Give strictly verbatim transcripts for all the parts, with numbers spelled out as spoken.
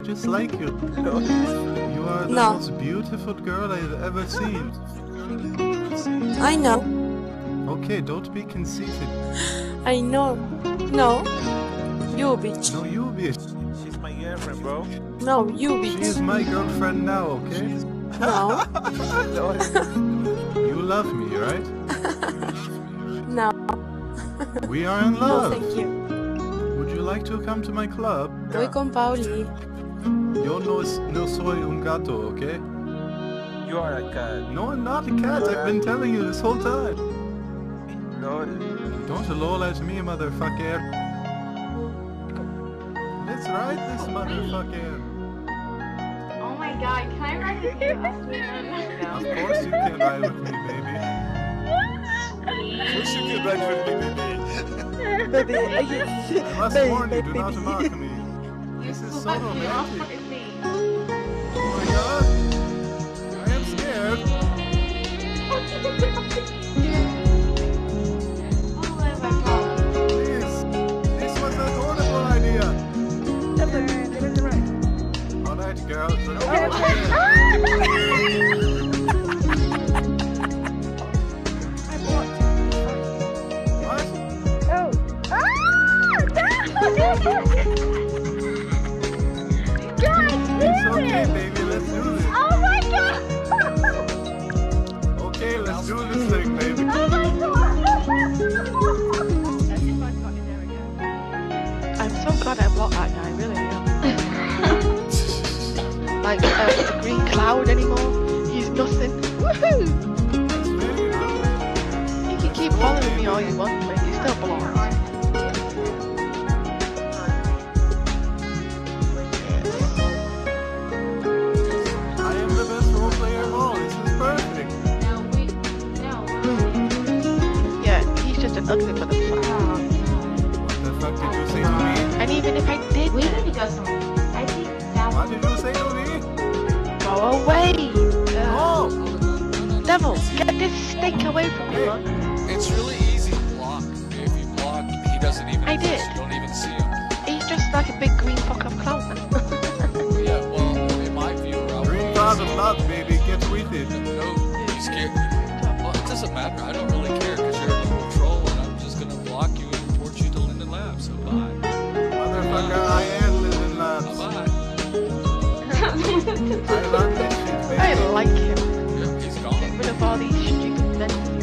just like you. No. You are the No. most beautiful girl I've ever seen. I know. Okay, don't be conceited. I know. No. You bitch. No, you bitch. She's my girlfriend, bro. No, you She is bitch. my girlfriend now, okay? No. No. You love me, right? No. We are in No, love. thank you. Would you like to come to my club? Voy con Pauli. Yo no, es- no soy un gato, okay? You are a cat. No, I'm not a cat. I've been telling you this whole time. No. Don't lol at me, motherfucker. Let's ride this motherfucker. Oh my god, can I ride with you? Of course you can ride with me, baby. Of course you can ride with me, baby. Baby, I must warn you, do not mock me. This is so romantic. Oh my god. I am scared. This, this was a horrible idea. Alright, girls. let's go. What? It's okay, baby. Let's do this. Oh my god! Okay, let's do this thing, baby. Oh my god! I'm so glad I blocked that guy, really am. Like, uh, a green cloud anymore. He's nothing. Woohoo! That's very good. You can keep following me all you want, but you still belong. I am the best role player of all. This is perfect. No, we. No. Yeah, he's just an ugly motherfucker. What the fuck did you say to me? And even if I did, We need to go somewhere. I think that What did you say to me? go away! Uh, Oh! devil, get this stink away from me, man. It's really easy to block. If you block, he doesn't even I exist. did. You don't even see him. He's just like a big green fuck of clown. Yeah, well, in my view, Ralph, Green cloud of love, baby. Get with it. no, he's scared. Well, it doesn't matter. I don't really care because you're a new troll, and I'm just gonna block you and report you to Linden Labs. So bye. Motherfucker, I am living labs. Bye. I love this shit, baby. I like him. Yeah, he's Get gone. rid of all these stupid men.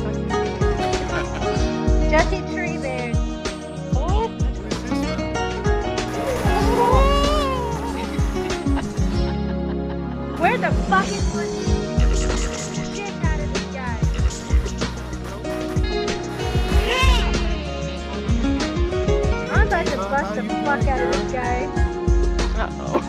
Jesse Tree Bear. Who is this man? Where the fuck is shit out of this guy? I'm about to bust the fuck out of this guy. Uh-oh.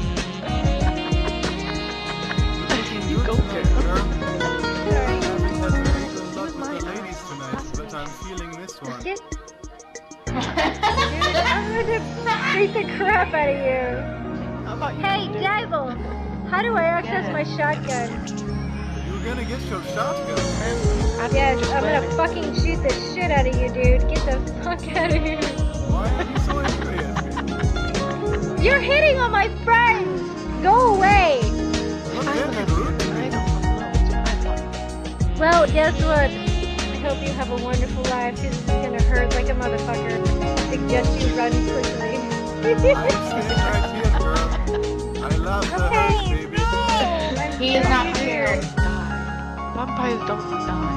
You go, girl. Sorry. Having had very good luck with the ladies tonight, but I'm feeling this one. Get. Dude, I'm gonna beat the crap out of you. How about you? Hey, devil! How do I access my shotgun? You're gonna get your shotgun. Yes, I'm gonna fucking shoot the shit out of you, dude. Get the fuck out of here. Why are you so angry at me? You're hitting on my friends! Go away! Look I at me, don't dude. I don't know. Well, guess what? I hope you have a wonderful life, because it's gonna hurt like a motherfucker. I suggest you run quickly. I'm staying right here, girl. I love the Okay, hurt, baby. no! He is not here. Vampires don't die.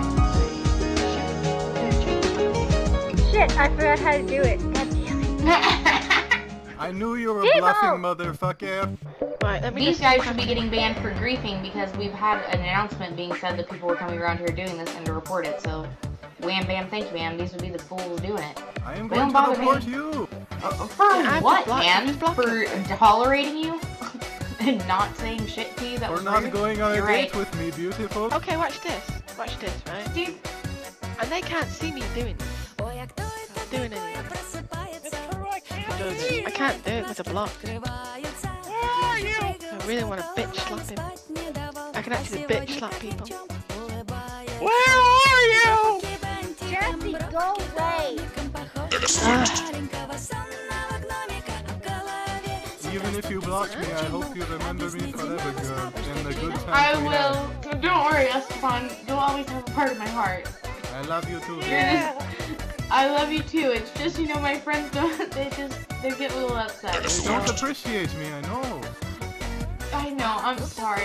Shit, I forgot how to do it. God damn it. I knew you were Evil! bluffing, motherfucker. Right, let me These just guys should be getting banned for griefing because we've had an announcement being said that people were coming around here doing this and to report it. So, wham bam, thank you, ma'am. These would be the fools doing it. I am They going don't to bother report me. you. Uh, for I've what, blocked- man? just blocked For tolerating you and not saying shit to you? That For was not rude? going on a You're date right. with me, beautiful. Okay, watch this. Watch this, right? Dude, And they can't see me doing this. I'm doing it. I can't do it with a block. I really want to bitch slap him. I can actually bitch slap people. Where are you? Jesse, go away! Ah, Even if you block block me, I hope you remember me forever, girl, and the good times I we will. Don't worry, Esteban. You'll always have a part of my heart. had. I love you too. You're just, I love you too. It's just, you know, my friends don't, they just, they get a little upset. They don't appreciate me, I know. I know, I'm sorry.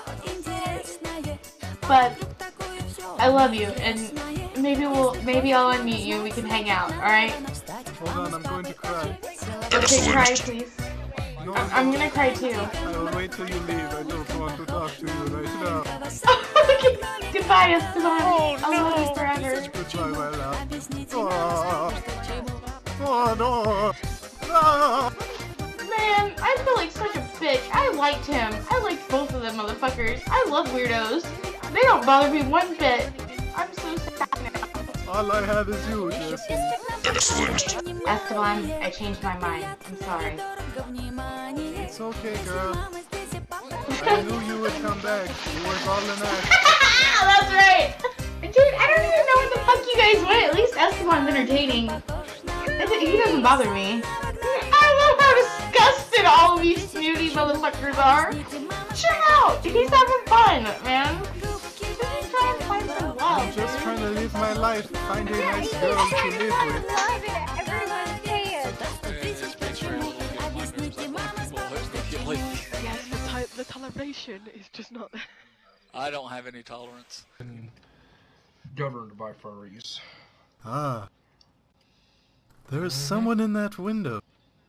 But I love you, and maybe we'll, maybe I'll unmute you and we can hang out, alright? Hold on, I'm going to cry. Okay, cry, please. No, I'm, I'm gonna cry too. I will wait till you leave. I don't want to talk to you right now. Okay, goodbye, Esteban. I'll love you forever. Goodbye, my love. Oh, oh no. No. Man, I feel like such a bitch. I liked him. I liked both of them motherfuckers. I love weirdos. They don't bother me one bit. I'm so sad now. All I have is you, Jesse. Esteban, I changed my mind. I'm sorry. It's okay, girl. I knew you would come back. You were all in that. That's right. Dude, I don't even know where the fuck you guys went. At least Esteban's entertaining. He doesn't bother me. I love how disgusted all of these snooty motherfuckers are. Chill out. He's having fun, man. Just trying to find some love. I'm just trying to live my life, find a nice girl to live with. love it. Everyone's paying. It just makes for a little bit of wonders that white people immediately. Yes, the, to the toleration is just not there. I don't have any tolerance. Governed by furries. Ah. There is someone in that window.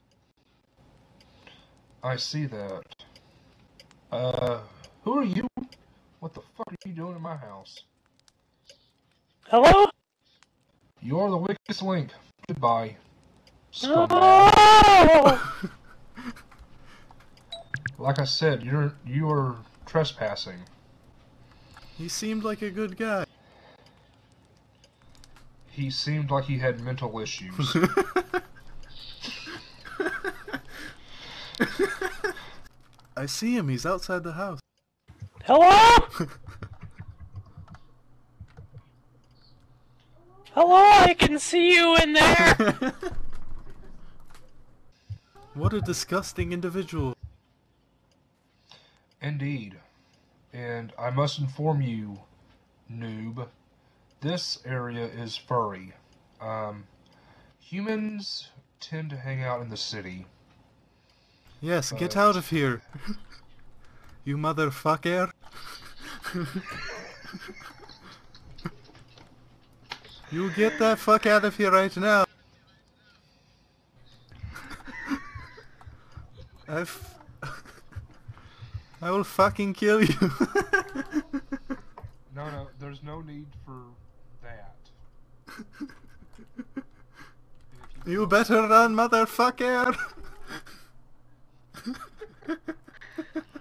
I see that. Uh, who are you? What the fuck are you doing in my house? Hello? You are the weakest link. Goodbye. No! Scumbag. Like I said, you're you are trespassing. He seemed like a good guy. He seemed like he had mental issues. I see him, he's outside the house. Hello? Hello, I can see you in there! What a disgusting individual. Indeed. And I must inform you, noob, this area is furry. Um, humans tend to hang out in the city. Yes, get Uh, out of here. You motherfucker. You get that fuck out of here right now. I've... I will fucking kill you. No, no, there's no need for that. You better run, motherfucker.